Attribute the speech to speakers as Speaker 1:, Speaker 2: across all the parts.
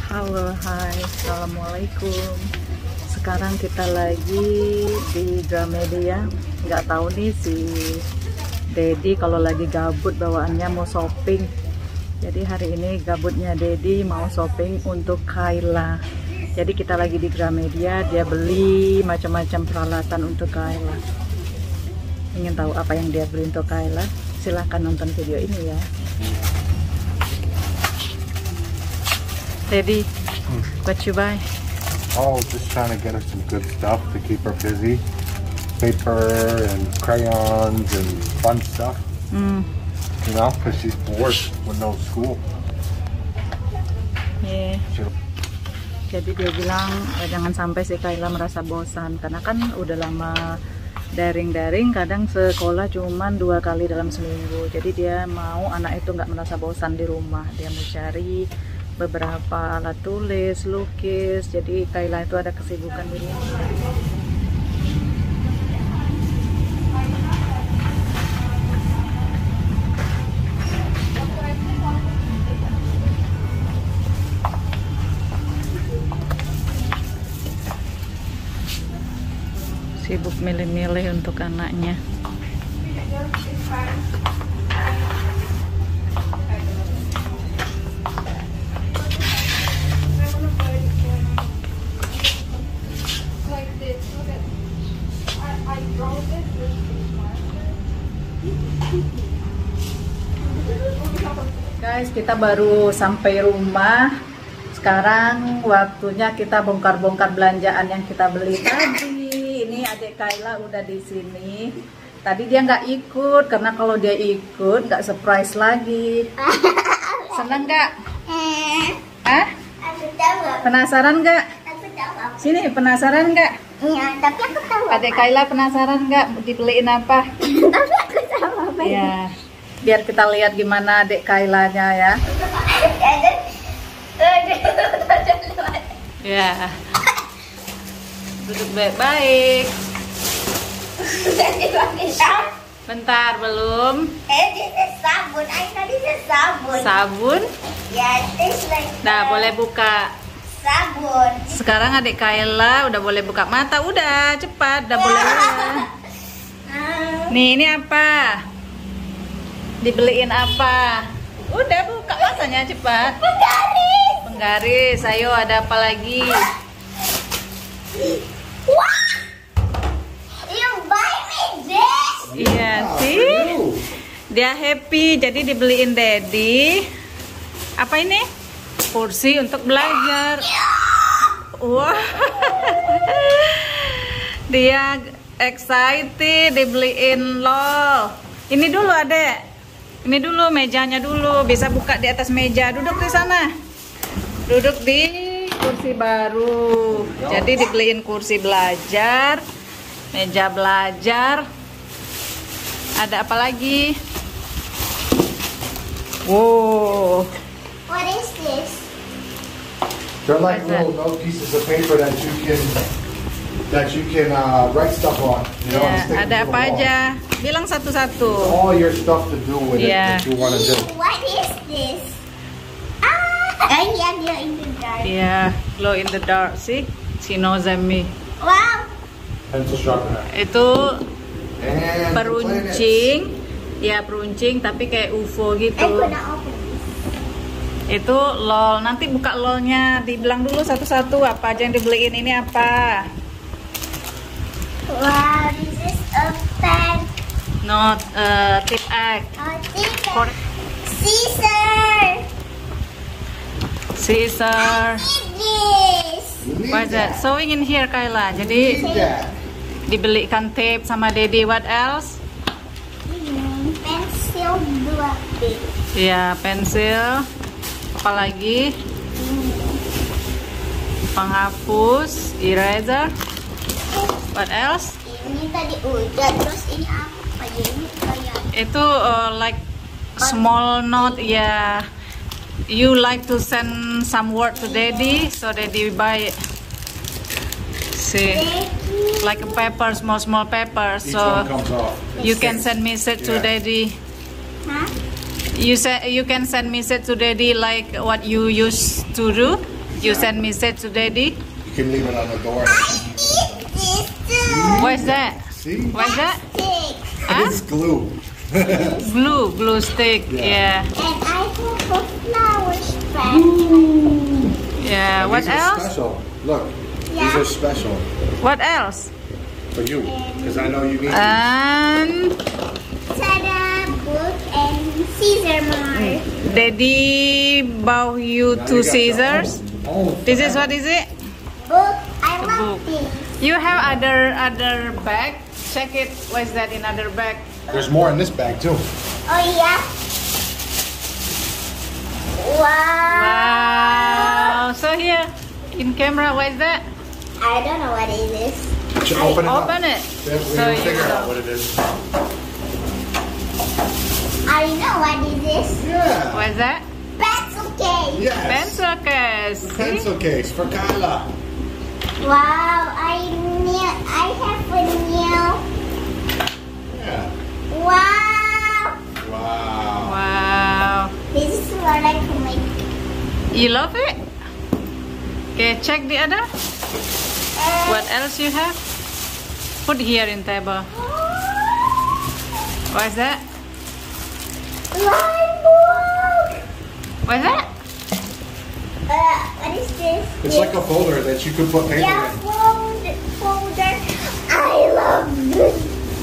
Speaker 1: Halo, hai, assalamualaikum. Sekarang kita lagi di Gramedia. Nggak tahu nih si Dedi kalau lagi gabut bawaannya mau shopping. Jadi hari ini gabutnya Dedi mau shopping untuk Kayla. Jadi kita lagi di Gramedia, dia beli macam-macam peralatan untuk Kayla. Ingin tahu apa yang dia beli untuk Kayla? Silahkan nonton video ini ya. Daddy, what you buy?
Speaker 2: Oh, just trying to get her some good stuff to keep her busy. Paper and crayons and fun stuff. You know, because she's bored with no school.
Speaker 1: Yeah. Jadi dia bilang jangan sampai si Kayla merasa bosan, karena kan udah lama daring-daring, kadang sekolah cuman 2 kali dalam seminggu. Jadi dia mau anak itu nggak merasa bosan di rumah. Dia mau cari beberapa alat tulis, lukis. Jadi Kayla itu ada kesibukan di rumah. Sibuk milih-milih untuk anaknya. Guys, kita baru sampai rumah. Sekarang waktunya kita bongkar-bongkar belanjaan yang kita beli tadi. Ini adik Kayla udah di sini. Tadi dia nggak ikut karena kalau dia ikut nggak surprise lagi. Seneng nggak? Hah? Penasaran nggak? Sini, penasaran nggak?
Speaker 3: Iya, tapi aku tahu.
Speaker 1: Adik Kayla penasaran nggak dibeliin apa?
Speaker 3: Tapi aku tahu apa.
Speaker 1: Ya, biar kita lihat gimana adik Kaylanya ya. Ya. Duduk baik-baik. Bentar, belum.
Speaker 3: This is sabun. I know this is sabun.
Speaker 1: Sabun?
Speaker 3: Yeah, this like
Speaker 1: Nah, boleh buka.
Speaker 3: sabun.
Speaker 1: Sekarang adik Kayla udah boleh buka mata. Udah, cepat. Udah boleh. Nih, ini apa? Dibeliin apa? Udah, buka matanya cepat.
Speaker 3: Penggaris.
Speaker 1: Penggaris. Ayo, ada apa lagi?
Speaker 3: Wah! You buy me this?
Speaker 1: Iya sih. Dia happy, jadi dibeliin Daddy. Apa ini? Kursi untuk belajar. Wah. Dia excited dibeliin lol. Ini dulu Adek. Ini dulu mejanya dulu. Bisa buka di atas meja. Duduk di sana. Duduk di kursi baru. Jadi dibeliin kursi belajar, meja belajar. Ada apa lagi? Wow.
Speaker 3: What is this?
Speaker 2: They're like
Speaker 1: What's that?
Speaker 2: little note pieces of paper that you can write stuff on. You know, and
Speaker 1: Ya,
Speaker 2: stick
Speaker 1: ada
Speaker 2: them to
Speaker 1: apa
Speaker 2: the wall.
Speaker 1: aja? Bilang satu-satu.
Speaker 2: All your stuff to do with
Speaker 1: Yeah.
Speaker 2: it that you want to do.
Speaker 3: What is this? Yeah, they're in the dark.
Speaker 1: Iya, glow in the dark sih. She knows and me.
Speaker 3: Wow.
Speaker 2: Pencil sharpener.
Speaker 1: Itu
Speaker 2: And
Speaker 1: peruncing. Ya, peruncing tapi kayak UFO
Speaker 3: I
Speaker 1: gitu.
Speaker 3: gonna open this.
Speaker 1: Itu lol. Nanti buka lolnya. Dibilang dulu satu-satu apa aja yang dibeliin. Ini apa?
Speaker 3: Wow, this is a pen.
Speaker 1: Not tip egg.
Speaker 3: Oh, Caesar.
Speaker 1: Scissor.
Speaker 3: This.
Speaker 1: What's that? Sewing in here, Kayla. Jadi
Speaker 2: Yeah.
Speaker 1: dibelikan tape sama Daddy. What else?
Speaker 3: Pensil 2B.
Speaker 1: Ya, pensil. Apalagi? Penghapus, eraser. What else?
Speaker 3: Ini tadi udah, terus ini apa ya? Ini kayak
Speaker 1: Itu like small note. Ya, you like to send some word to Daddy, so Daddy buy it. See, like a paper, small paper.
Speaker 2: Each
Speaker 1: So
Speaker 2: one comes off.
Speaker 1: you can send message to
Speaker 2: Yeah.
Speaker 1: Daddy.
Speaker 3: Hah?
Speaker 1: You can send message to Daddy like what you used to do. You send message to Daddy?
Speaker 2: You can leave it on the door.
Speaker 3: Eat this too.
Speaker 1: What's that?
Speaker 2: See?
Speaker 1: What's that?
Speaker 3: Stick.
Speaker 1: Huh?
Speaker 2: It's glue.
Speaker 1: Glue stick. Yeah.
Speaker 3: And I have a flower spread.
Speaker 1: Yeah.
Speaker 2: And
Speaker 1: What
Speaker 2: these are
Speaker 1: else?
Speaker 2: Special. Look, these
Speaker 3: Yeah.
Speaker 2: are special
Speaker 1: What else?
Speaker 2: for you because I know you need.
Speaker 1: And
Speaker 3: Ta-da! Book and Caesar mark.
Speaker 1: Daddy bought you
Speaker 2: Now
Speaker 1: two
Speaker 2: you got the
Speaker 1: scissors.
Speaker 2: whole
Speaker 1: This is what is it?
Speaker 3: Book. I
Speaker 1: The
Speaker 3: love
Speaker 1: book.
Speaker 3: this.
Speaker 1: You have other bag? Check it. What's that in other bag?
Speaker 2: There's more in this bag too.
Speaker 3: Oh yeah. Wow.
Speaker 1: Wow. So here in camera, what is that?
Speaker 3: I don't know what it is.
Speaker 2: Should open it up.
Speaker 1: Open it.
Speaker 2: Then we
Speaker 1: So
Speaker 2: will
Speaker 1: you
Speaker 2: figure
Speaker 1: know.
Speaker 2: out what it is.
Speaker 3: I know what it is.
Speaker 2: Yeah.
Speaker 1: What is that?
Speaker 3: Pencil case.
Speaker 2: Yes.
Speaker 1: Pencil case.
Speaker 2: The
Speaker 1: See?
Speaker 2: pencil case for Kyla.
Speaker 3: Wow. I have a new.
Speaker 2: Yeah.
Speaker 3: Wow.
Speaker 2: Wow.
Speaker 1: Wow.
Speaker 3: This is what I can make.
Speaker 1: You love it? Okay, check the other. What else you have? Put here in table. What is that?
Speaker 3: Line book.
Speaker 1: What is that?
Speaker 3: What is this?
Speaker 2: It's like a folder that you could put paper
Speaker 3: Yeah,
Speaker 2: in.
Speaker 3: folder. I love this.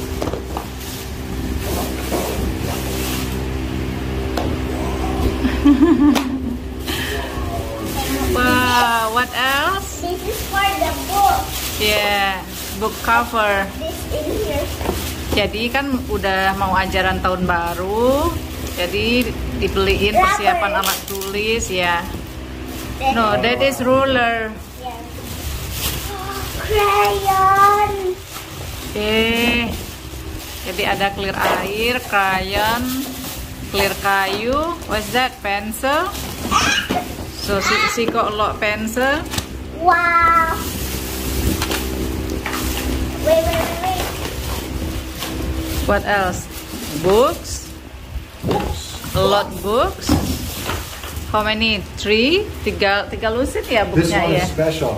Speaker 1: Wow, what else?
Speaker 3: This is for the book.
Speaker 1: Yeah, book cover.
Speaker 3: This in here.
Speaker 1: Jadi kan udah mau ajaran tahun baru, jadi dibeliin persiapan alat tulis ya. No, that is ruler.
Speaker 3: Yeah. Crayon.
Speaker 1: Oke. Jadi ada clear air, crayon, clear kayu. What's that? Pencil. So si kok lo pencil.
Speaker 3: Wow. Wait.
Speaker 1: What else? Books. A lot books. How many? 3? Tiga lusin ya
Speaker 2: This
Speaker 1: bukunya
Speaker 2: one
Speaker 1: ya.
Speaker 2: is special.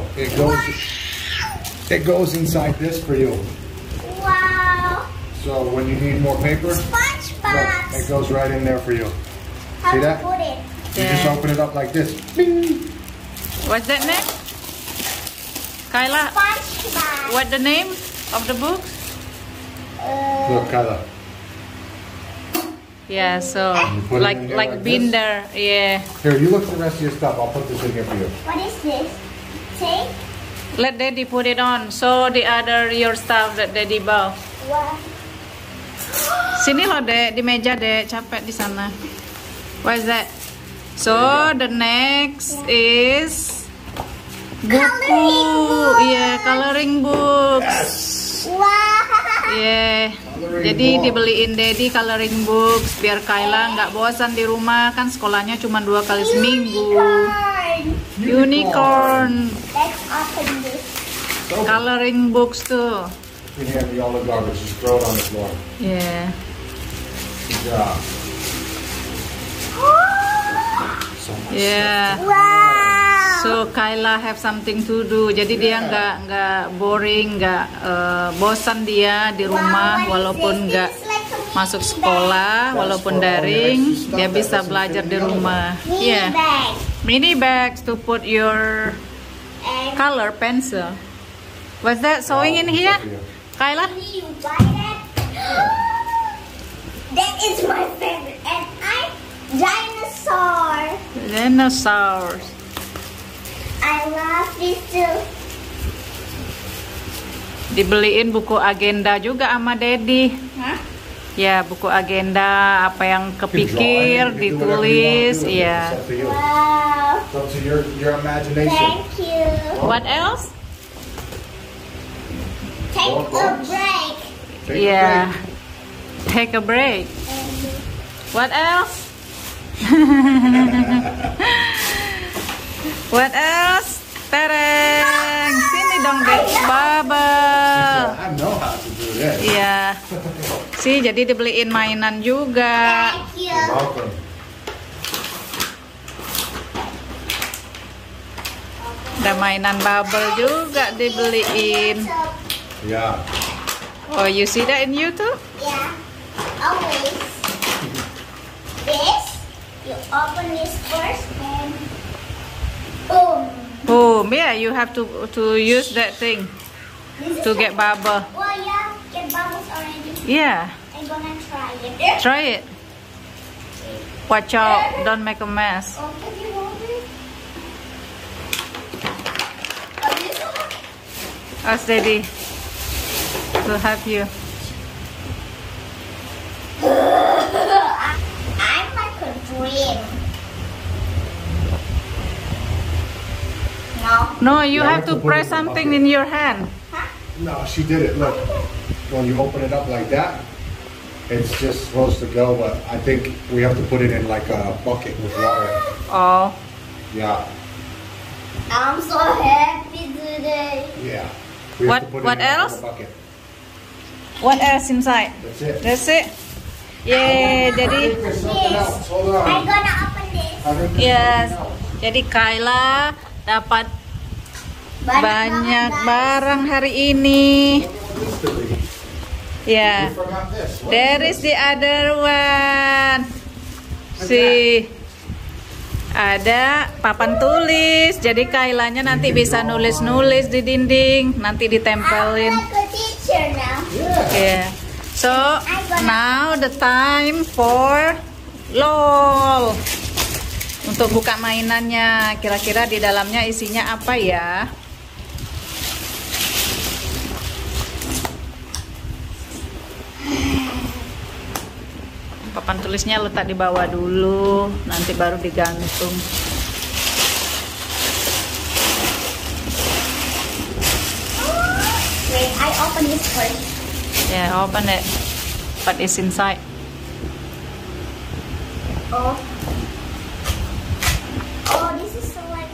Speaker 2: It goes inside this for you.
Speaker 3: Wow.
Speaker 2: So when you need more paper, look,
Speaker 3: SpongeBob.
Speaker 2: it goes right in there for you.
Speaker 3: How
Speaker 2: See
Speaker 3: to
Speaker 2: that?
Speaker 3: put it?
Speaker 2: You just
Speaker 1: Yeah.
Speaker 2: open it up like this.
Speaker 1: What's that name? Kyla,
Speaker 3: SpongeBob.
Speaker 1: what the name of the book?
Speaker 2: Look, Kyla.
Speaker 1: Yeah, so
Speaker 2: You put it
Speaker 1: like
Speaker 2: in here
Speaker 1: like
Speaker 2: like
Speaker 1: binder, yeah.
Speaker 2: Here, you look at the rest of your stuff. I'll put this in here for you.
Speaker 3: What is this? Tape?
Speaker 1: Let Daddy put it on. So the other your stuff that Daddy bought.
Speaker 3: What?
Speaker 1: Sini loh Dek, di meja Dek, capek di sana. What is that? So the next is buku, yeah, coloring books.
Speaker 3: Wow.
Speaker 1: Yeah.
Speaker 2: Coloring
Speaker 1: Jadi
Speaker 2: book.
Speaker 1: dibeliin Daddy coloring books biar Kyla nggak bosan di rumah, kan sekolahnya cuma 2 kali seminggu. Unicorn.
Speaker 3: Let's open this.
Speaker 1: Coloring books tuh.
Speaker 2: You can hand me all the garbage. Just throw it on the floor.
Speaker 1: Yeah.
Speaker 2: Good job. So much
Speaker 1: Yeah.
Speaker 3: Wow.
Speaker 1: So Kyla have something to do. Jadi dia nggak boring, nggak bosan dia di rumah walaupun nggak masuk sekolah, walaupun daring, dia bisa belajar di rumah.
Speaker 3: Mini
Speaker 1: Yeah.
Speaker 3: bag.
Speaker 1: Mini bags to put your
Speaker 3: And
Speaker 1: color pencil. What's that sewing in here? Kyla?
Speaker 3: you buy that? That is my favorite. And dinosaur.
Speaker 1: Dinosaurs.
Speaker 3: I love this too.
Speaker 1: Dibeliin buku agenda juga sama Daddy.
Speaker 3: Hah?
Speaker 1: Ya, buku agenda apa yang kepikir, ditulis, iya.
Speaker 3: Wow.
Speaker 2: It's up to your imagination.
Speaker 3: Thank you.
Speaker 1: What else?
Speaker 3: Take
Speaker 2: More
Speaker 3: a
Speaker 2: books.
Speaker 3: break.
Speaker 2: Take a
Speaker 1: Yeah.
Speaker 2: break.
Speaker 1: Take a break. What else? What else? Tereng. Sini dong, Dek. Bubble.
Speaker 2: I know how to do this.
Speaker 1: Iya. Sih, jadi dibeliin mainan juga.
Speaker 3: Thank you.
Speaker 2: You're welcome.
Speaker 1: Ada mainan bubble juga dibeliin.
Speaker 2: Yeah.
Speaker 1: Oh, you see that in YouTube?
Speaker 3: Yeah. Always. This, you open this first and boom.
Speaker 1: Boom. Yeah, you have to use that thing
Speaker 3: This is
Speaker 1: to get bubble.
Speaker 3: Well, yeah, get bubbles already.
Speaker 1: Yeah,
Speaker 3: I'm gonna try it.
Speaker 1: try it. Watch out, don't make a mess.
Speaker 3: Oh, can you hold it? Oh, this one?
Speaker 1: Ask Daddy to help you.
Speaker 3: I'm like a dream. No.
Speaker 1: No, you
Speaker 2: Yeah,
Speaker 1: have to
Speaker 2: we have to put
Speaker 1: press
Speaker 2: it in the
Speaker 1: something
Speaker 2: bucket.
Speaker 1: in your hand.
Speaker 3: Huh?
Speaker 2: No, she did it. Look, when you open it up like that, it's just supposed to go. But I think we have to put it in like a bucket with water.
Speaker 1: Oh,
Speaker 2: Yeah,
Speaker 3: I'm so happy today.
Speaker 2: yeah. We
Speaker 1: What-
Speaker 2: have to put
Speaker 1: what
Speaker 2: it in
Speaker 1: else?
Speaker 2: a bucket.
Speaker 1: what else inside?
Speaker 2: That's it.
Speaker 1: That's it. Yay, jadi
Speaker 2: There's something else. Hold on.
Speaker 3: I'm gonna open this.
Speaker 2: I think there's
Speaker 1: yes.
Speaker 2: something else.
Speaker 1: Jadi Kayla dapat banyak barang hari ini.
Speaker 2: What is this?
Speaker 1: Ya,
Speaker 2: We forgot this. What
Speaker 1: there is the other one. See, ada papan tulis. Jadi Kaylanya nanti bisa nulis-nulis di dinding, nanti
Speaker 3: I'm
Speaker 1: ditempelin.
Speaker 3: like a teacher now.
Speaker 2: Yeah.
Speaker 1: Yeah. So now the time for LOL. Untuk buka mainannya, kira-kira di dalamnya isinya apa ya? Papan tulisnya letak di bawah dulu, nanti baru digantung.
Speaker 3: Wait, I open this first.
Speaker 1: Yeah, open it. What is inside?
Speaker 3: Oh. Oh, this is so like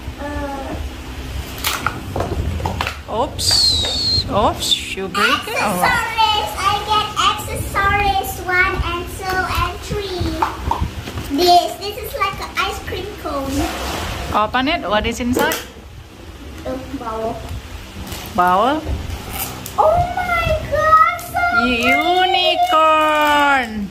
Speaker 1: Oops. Oops, you break it? Oh.
Speaker 3: accessories. I get accessories 1 and 2 and 3. This is like an ice cream cone.
Speaker 1: Open it. What is inside?
Speaker 3: Bowl.
Speaker 1: Bowl.
Speaker 3: Oh my god, so
Speaker 1: Unicorn.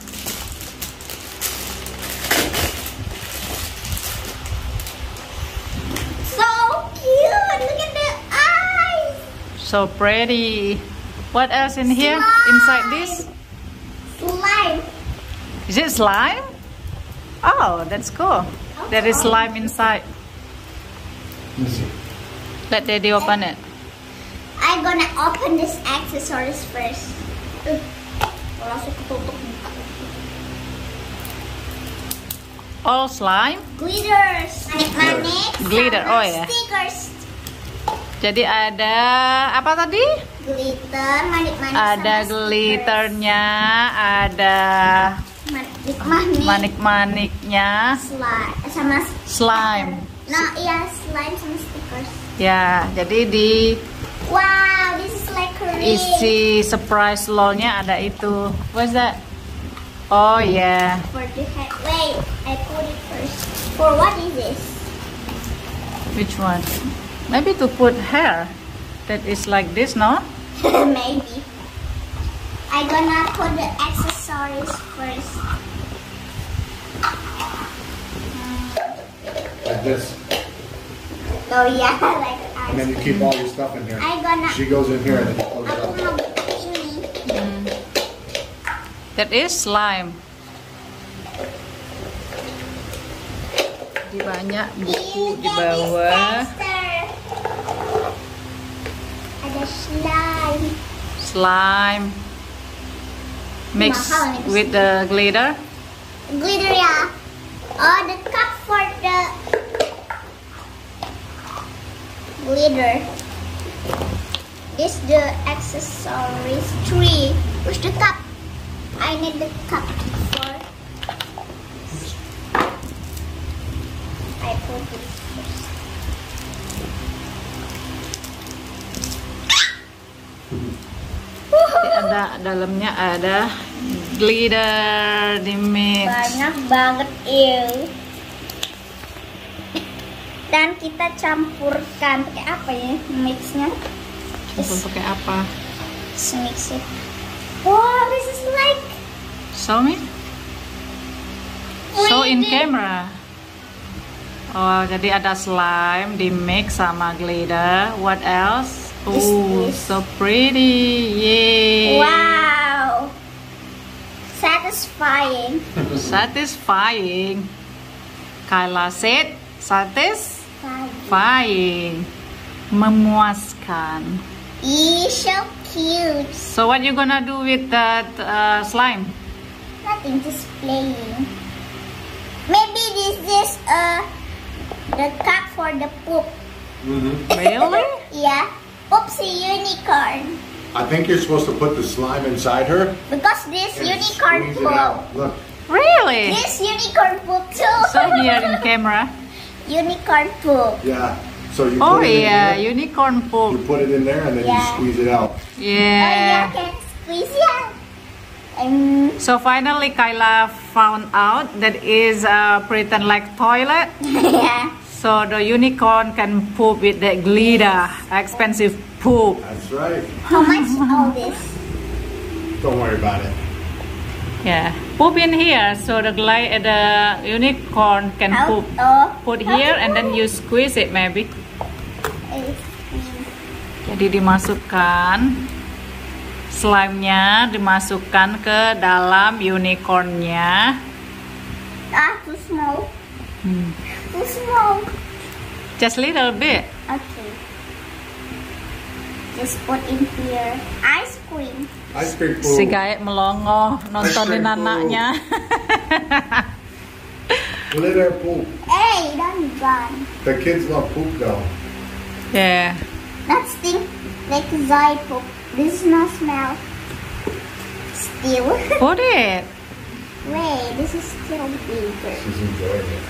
Speaker 3: so cute. Look at the eyes.
Speaker 1: So pretty. What else in here?
Speaker 3: Slime.
Speaker 1: Inside this?
Speaker 3: Slime.
Speaker 1: Is it slime? Oh, that's cool. There is slime inside.
Speaker 2: Let me see.
Speaker 1: Let Daddy open it.
Speaker 3: I'm gonna open this accessories first. Langsung ketutup muka.
Speaker 1: All slime.
Speaker 3: Glitters. Manik.
Speaker 1: Glitter,
Speaker 3: sama
Speaker 1: oh ya.
Speaker 3: Stickers.
Speaker 1: Jadi ada apa tadi?
Speaker 3: Glitter, manik-manik.
Speaker 1: Ada
Speaker 3: sama
Speaker 1: glitternya, ada
Speaker 3: stickers. Manik-manik.
Speaker 1: manik-maniknya,
Speaker 3: Slime. Sama
Speaker 1: slime.
Speaker 3: Nah, iya slime sama stickers.
Speaker 1: Ya, jadi di
Speaker 3: Wow, this is like a ring.
Speaker 1: isi surprise LOL-nya ada itu. What's that? Oh yeah.
Speaker 3: For the head. Wait, I put it first. For what is this?
Speaker 1: Which one? Maybe to put hair. That is like this, no?
Speaker 3: Maybe. I'm gonna put the accessories first.
Speaker 2: Like this.
Speaker 3: Oh yeah, like
Speaker 2: And then you keep all your stuff in here.
Speaker 3: I'm gonna.
Speaker 2: She goes in here and then you close it
Speaker 3: Aku
Speaker 2: up.
Speaker 3: mau ini.
Speaker 1: That is slime. Di banyak buku di bawah.
Speaker 3: Ada slime.
Speaker 1: Slime. Mixed
Speaker 3: Mahal nih.
Speaker 1: with the glitter.
Speaker 3: Glitter ya. Oh, the cup for the glitter. This the accessories 3. Where's the cup? I need the cup for. I put it first.
Speaker 1: Ada dalamnya ada glitter di mix.
Speaker 3: Banyak banget ew. Dan kita campurkan pakai apa ya? Mixnya.
Speaker 1: Campur pakai apa?
Speaker 3: Just mix it. Wow, this is like.
Speaker 1: Show me. Show in camera. Oh, jadi ada slime di mix sama glitter. What else? Oh, so pretty. Yay.
Speaker 3: Wow. Satisfying.
Speaker 1: Satisfying. Kayla said satisfying. Memuaskan.
Speaker 3: So cute.
Speaker 1: So what you gonna do with that slime?
Speaker 3: Nothing, just playing. Maybe this is the cup for the poop.
Speaker 1: Really?
Speaker 3: Yeah. Poopsie unicorn.
Speaker 2: I think you're supposed to put the slime inside her
Speaker 3: Because this
Speaker 2: and
Speaker 3: unicorn
Speaker 2: squeeze it
Speaker 3: poop.
Speaker 2: out. Look,
Speaker 1: Really?
Speaker 3: This unicorn poop too.
Speaker 1: So here in camera.
Speaker 3: Unicorn poop.
Speaker 2: yeah. So you
Speaker 1: Oh
Speaker 2: put it
Speaker 1: yeah,
Speaker 2: in there,
Speaker 1: unicorn
Speaker 2: you
Speaker 1: poop.
Speaker 2: put it in there, and then you
Speaker 3: Yeah.
Speaker 2: squeeze it out.
Speaker 3: Oh yeah,
Speaker 1: Yeah.
Speaker 3: can squeeze it.
Speaker 1: So finally Kayla found out that is pretend like toilet.
Speaker 3: Yeah.
Speaker 1: So the unicorn can poop with the glitter, expensive poop.
Speaker 2: That's right.
Speaker 3: How much all this?
Speaker 2: Don't worry about it.
Speaker 1: Yeah, poop in here. So the unicorn can poop. Put here and then you squeeze it maybe. Jadi dimasukkan slime-nya, dimasukkan ke dalam unicornnya.
Speaker 3: Too small. Too small.
Speaker 1: Just little bit.
Speaker 3: Okay. Just put in here. Ice cream.
Speaker 2: Ice cream
Speaker 1: Si
Speaker 2: pool.
Speaker 1: Gaek melongo nontonin
Speaker 2: Ice cream
Speaker 1: anaknya.
Speaker 2: Glitter poop.
Speaker 3: Hey, don't run.
Speaker 2: The kids love poop though.
Speaker 1: Yeah.
Speaker 3: That stink like Zai poop. This no smell. Still.
Speaker 1: Put it.
Speaker 3: Wait, this is still bigger.
Speaker 2: She's enjoying it.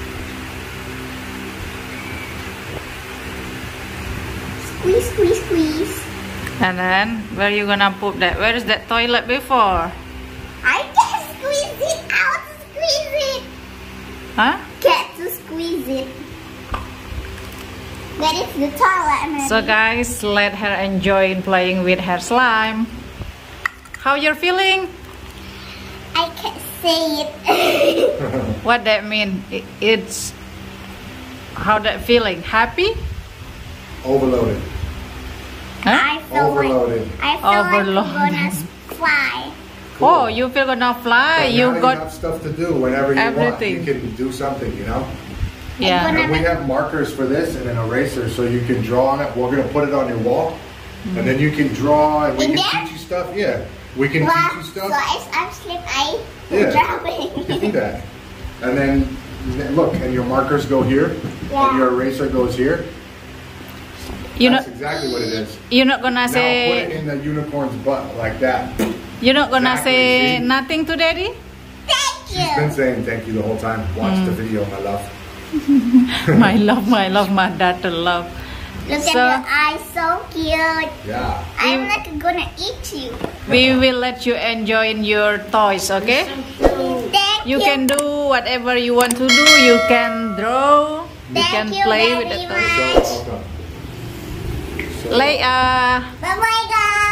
Speaker 3: Squeeze, squeeze, squeeze.
Speaker 1: And then where you gonna put that? Where is that toilet before?
Speaker 3: I can't squeeze it out to squeeze it.
Speaker 1: Huh?
Speaker 3: Can't to squeeze it. But it's the toilet, maybe.
Speaker 1: So guys, let her enjoy playing with her slime. How you're feeling?
Speaker 3: I can't say it.
Speaker 1: What that mean? It's how that feeling? Happy?
Speaker 2: Overloaded.
Speaker 1: Huh?
Speaker 3: I feel
Speaker 2: Overloaded.
Speaker 3: like I feel like
Speaker 1: Overloaded.
Speaker 3: I'm gonna fly.
Speaker 1: Oh, you feel gonna fly?
Speaker 2: But
Speaker 1: You
Speaker 2: now
Speaker 1: got
Speaker 2: have stuff to do whenever you
Speaker 1: everything.
Speaker 2: want. You can do something, you know.
Speaker 1: yeah.
Speaker 2: And we have markers for this and an eraser, so you can draw on it. We're gonna put it on your wall, and then you can draw, and we
Speaker 3: In
Speaker 2: can
Speaker 3: there?
Speaker 2: teach you stuff. Yeah, we can
Speaker 3: Wow.
Speaker 2: teach you
Speaker 3: So
Speaker 2: stuff.
Speaker 3: if I'm slip, I
Speaker 2: Yeah.
Speaker 3: drop
Speaker 2: You can do
Speaker 3: it.
Speaker 2: that. And then look, and your markers go here,
Speaker 3: Yeah.
Speaker 2: and your eraser goes here.
Speaker 1: You know,
Speaker 2: That's exactly what it is.
Speaker 1: you're not gonna
Speaker 2: Now put it
Speaker 1: say
Speaker 2: in the unicorn's butt like that.
Speaker 1: you're not gonna
Speaker 2: Exactly,
Speaker 1: say
Speaker 2: see?
Speaker 1: nothing to daddy.
Speaker 3: Thank
Speaker 2: She's been
Speaker 3: you.
Speaker 2: saying thank you the whole time. Watch the video, my love.
Speaker 1: my love, my daughter love.
Speaker 3: Look
Speaker 1: So-
Speaker 3: at your eyes, so cute.
Speaker 2: Yeah.
Speaker 3: I'm like gonna eat you.
Speaker 1: We will let you enjoy your toys, okay?
Speaker 3: Thank you.
Speaker 1: You can do whatever you want to do. You can draw. You
Speaker 3: Thank
Speaker 1: can
Speaker 3: you
Speaker 1: play with the
Speaker 3: very
Speaker 1: toys.
Speaker 3: much.
Speaker 2: So,
Speaker 1: Like
Speaker 3: Bye bye, guys.